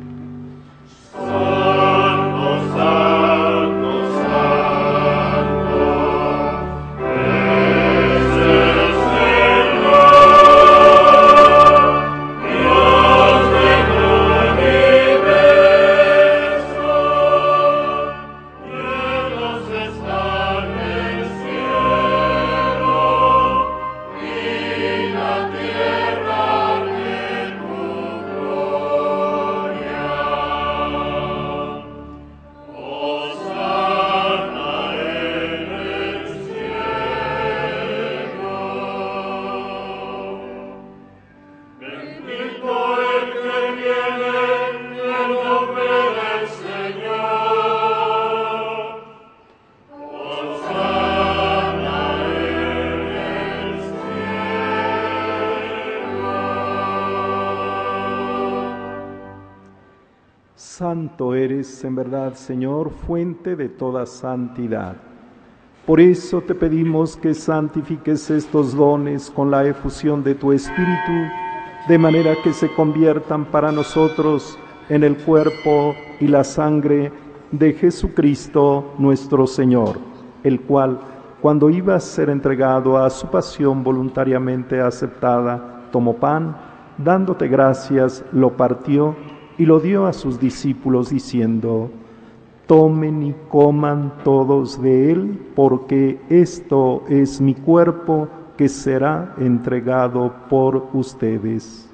Speaker 1: Santo eres en verdad, Señor, fuente de toda santidad. Por eso te pedimos que santifiques estos dones con la efusión de tu Espíritu, de manera que se conviertan para nosotros en el cuerpo y la sangre de Jesucristo nuestro Señor, el cual, cuando iba a ser entregado a su pasión voluntariamente aceptada, tomó pan, dándote gracias, lo partió y lo dio a sus discípulos diciendo: tomen y coman todos de él, porque esto es mi cuerpo que será entregado por ustedes.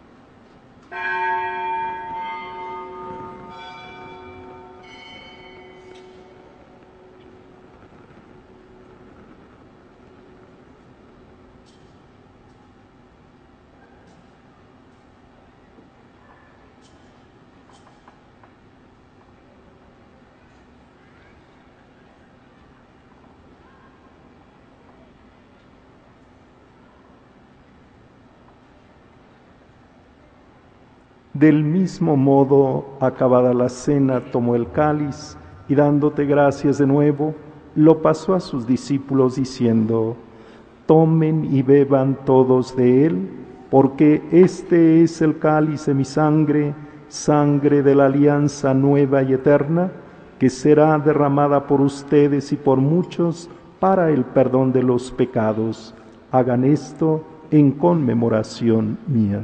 Speaker 1: Del mismo modo, acabada la cena, tomó el cáliz y dándote gracias de nuevo, lo pasó a sus discípulos diciendo: tomen y beban todos de él, porque este es el cáliz de mi sangre, sangre de la alianza nueva y eterna, que será derramada por ustedes y por muchos para el perdón de los pecados. Hagan esto en conmemoración mía.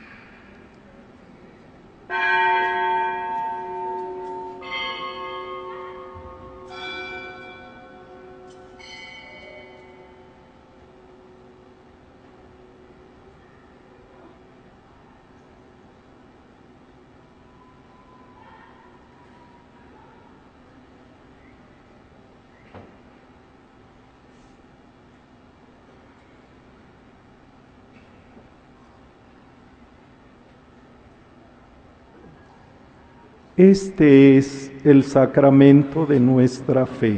Speaker 1: Este es el sacramento de nuestra fe.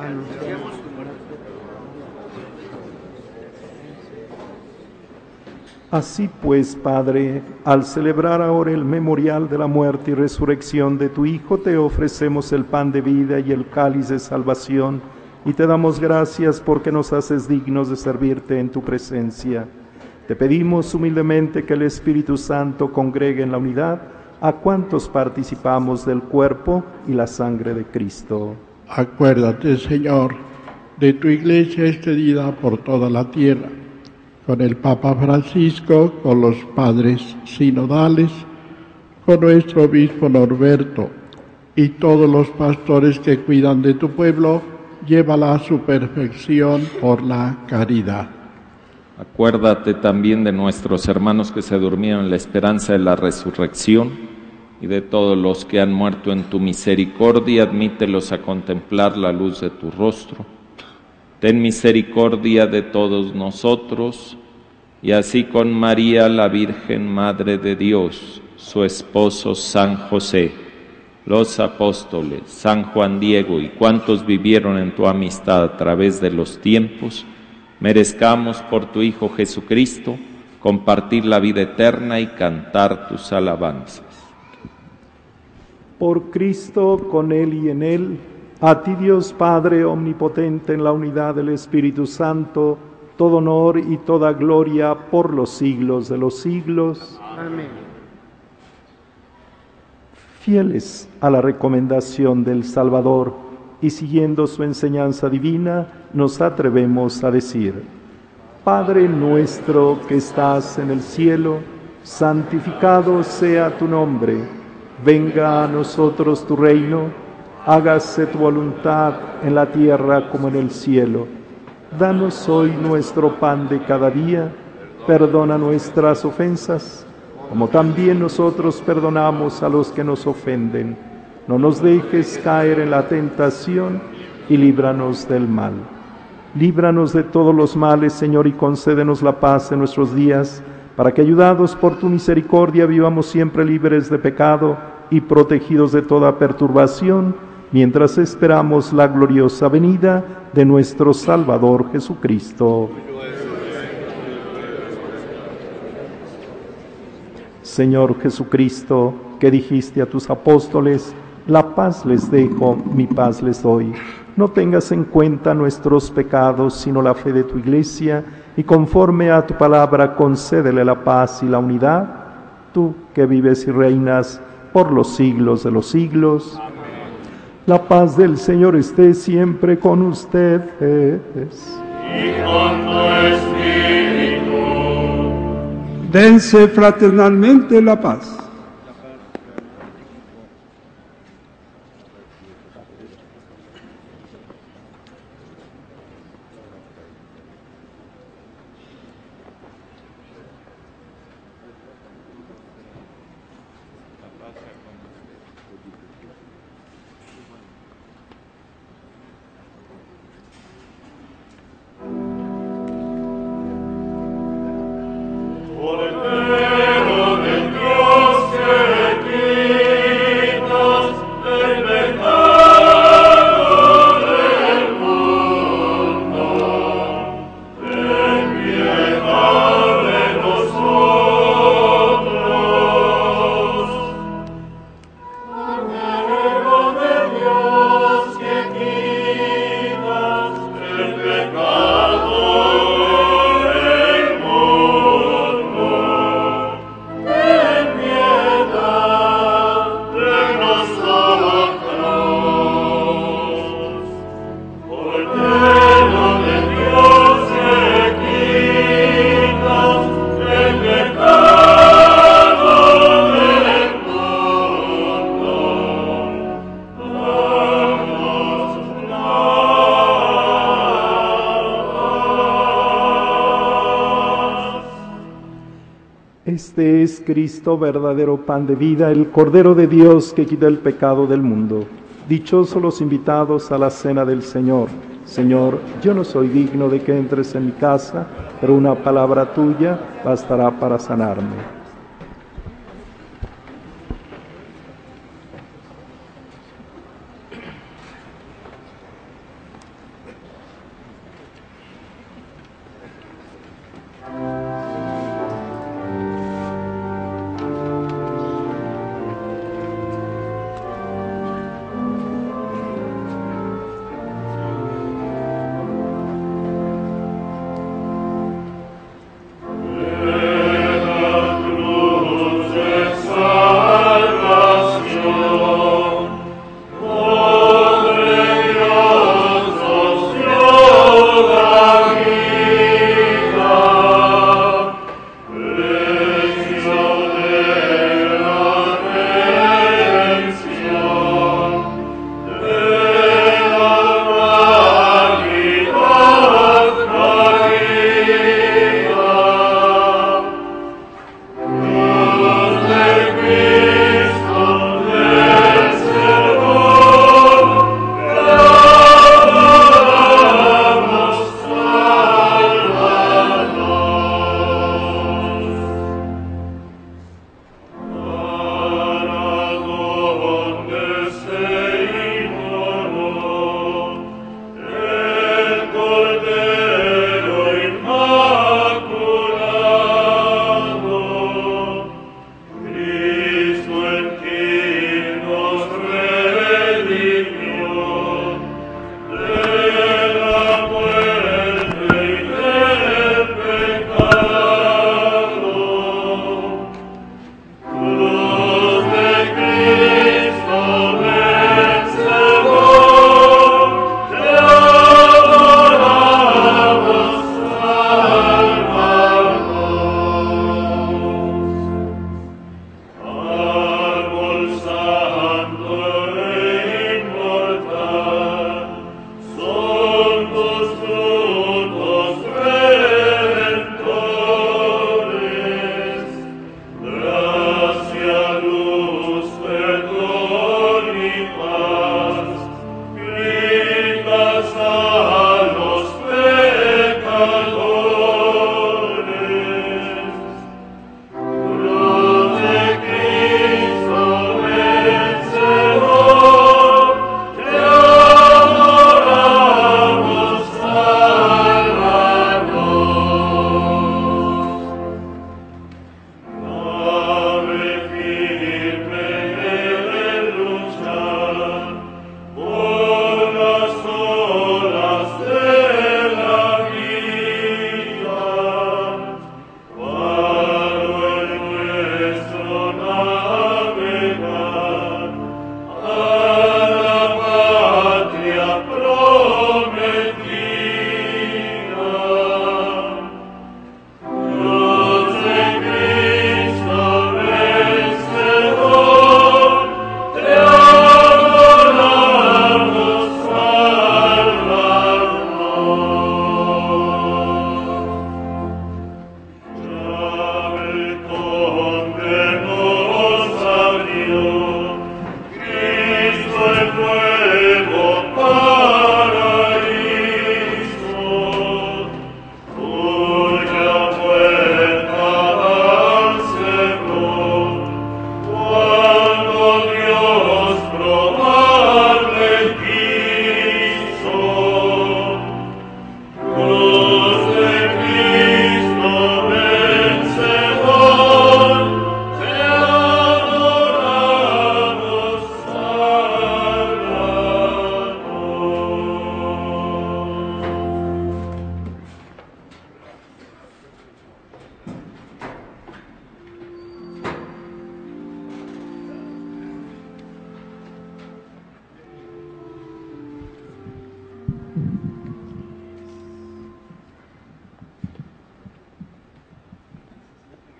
Speaker 1: Así pues, Padre, al celebrar ahora el memorial de la muerte y resurrección de tu Hijo, te ofrecemos el pan de vida y el cáliz de salvación, y te damos gracias porque nos haces dignos de servirte en tu presencia. Te pedimos humildemente que el Espíritu Santo congregue en la unidad a cuantos participamos del cuerpo y la sangre de Cristo.
Speaker 8: Acuérdate, Señor, de tu iglesia extendida por toda la tierra, con el Papa Francisco, con los padres sinodales, con nuestro obispo Norberto y todos los pastores que cuidan de tu pueblo, llévala a su perfección por la caridad.
Speaker 9: Acuérdate también de nuestros hermanos que se durmieron en la esperanza de la resurrección y de todos los que han muerto en tu misericordia, admítelos a contemplar la luz de tu rostro. Ten misericordia de todos nosotros, y así con María, la Virgen Madre de Dios, su esposo San José, los apóstoles, San Juan Diego y cuantos vivieron en tu amistad a través de los tiempos, merezcamos por tu Hijo Jesucristo compartir la vida eterna y cantar tus alabanzas.
Speaker 1: Por Cristo, con Él y en Él, a ti Dios Padre omnipotente en la unidad del Espíritu Santo, todo honor y toda gloria por los siglos de los siglos.
Speaker 10: Amén.
Speaker 1: Fieles a la recomendación del Salvador y siguiendo su enseñanza divina, nos atrevemos a decir: Padre nuestro que estás en el cielo, santificado sea tu nombre. Venga a nosotros tu reino, hágase tu voluntad en la tierra como en el cielo. Danos hoy nuestro pan de cada día, perdona nuestras ofensas, como también nosotros perdonamos a los que nos ofenden. No nos dejes caer en la tentación y líbranos del mal. Líbranos de todos los males, Señor, y concédenos la paz en nuestros días, para que, ayudados por tu misericordia, vivamos siempre libres de pecado y protegidos de toda perturbación, mientras esperamos la gloriosa venida de nuestro Salvador Jesucristo. Señor Jesucristo, que dijiste a tus apóstoles: la paz les dejo, mi paz les doy. No tengas en cuenta nuestros pecados, sino la fe de tu Iglesia, y conforme a tu palabra concédele la paz y la unidad, tú que vives y reinas por los siglos de los siglos. Amén. La paz del Señor esté siempre con ustedes.
Speaker 3: Y con tu espíritu.
Speaker 7: Dense fraternalmente la paz.
Speaker 3: Cordero de Dios que quitas el pecado del mundo, ten piedad de nosotros. Cordero de Dios que quitas el pecado del mundo, ten piedad de nosotros. Cordero de Dios que quitas el pecado del mundo, danos la paz.
Speaker 1: Este es Cristo, verdadero pan de vida, el Cordero de Dios que quita el pecado del mundo. Dichosos los invitados a la cena del Señor. Señor, yo no soy digno de que entres en mi casa, pero una palabra tuya bastará para sanarme.
Speaker 3: Ven a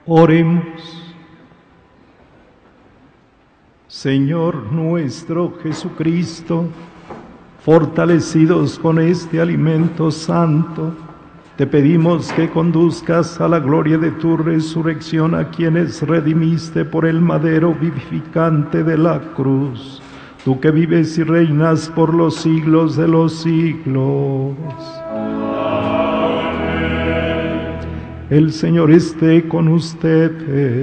Speaker 1: Oremos. Señor nuestro Jesucristo, fortalecidos con este alimento santo, te pedimos que conduzcas a la gloria de tu resurrección a quienes redimiste por el madero vivificante de la cruz, tú que vives y reinas por los siglos de los siglos. Amén. El Señor esté con ustedes.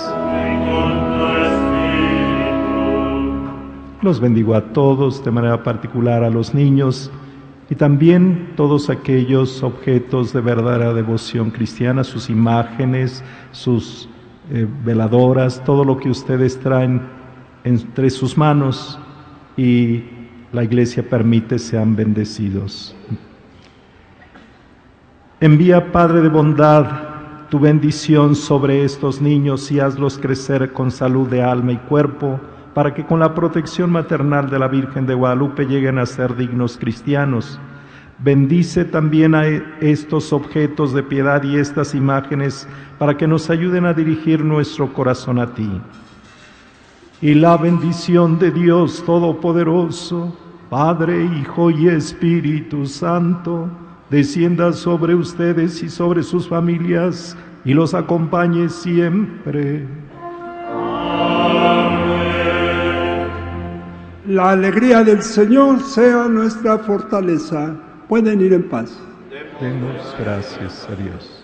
Speaker 1: Los bendigo a todos, de manera particular a los niños y también todos aquellos objetos de verdadera devoción cristiana, sus imágenes, sus veladoras, todo lo que ustedes traen entre sus manos y la Iglesia permite sean bendecidos. Envía, Padre de bondad, tu bendición sobre estos niños y hazlos crecer con salud de alma y cuerpo, para que con la protección maternal de la Virgen de Guadalupe lleguen a ser dignos cristianos. Bendice también a estos objetos de piedad y estas imágenes para que nos ayuden a dirigir nuestro corazón a ti. Y la bendición de Dios Todopoderoso, Padre, Hijo y Espíritu Santo, descienda sobre ustedes y sobre sus familias y los acompañe siempre.
Speaker 7: La alegría del Señor sea nuestra fortaleza. Pueden ir en paz.
Speaker 1: Demos gracias a Dios.